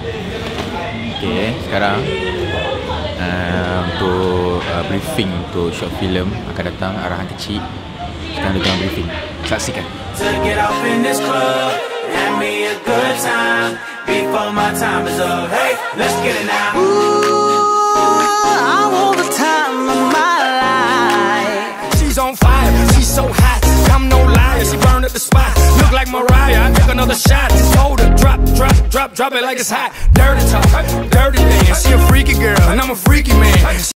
Okay, sekarang untuk briefing untuk short film akan datang arahan kecil. Sekarang dia tengah briefing. Saksikan. To get off in this club, have me a good time before my time is up. Hey, let's get it now. Ooh, I want the time of my life. She's on fire, she's so hot. I'm no liar, she burned up the spot. Look like Mariah, I took another shot. Hold her, drop it like it's hot. Dirty talk, dirty dance. She a freaky girl, and I'm a freaky man.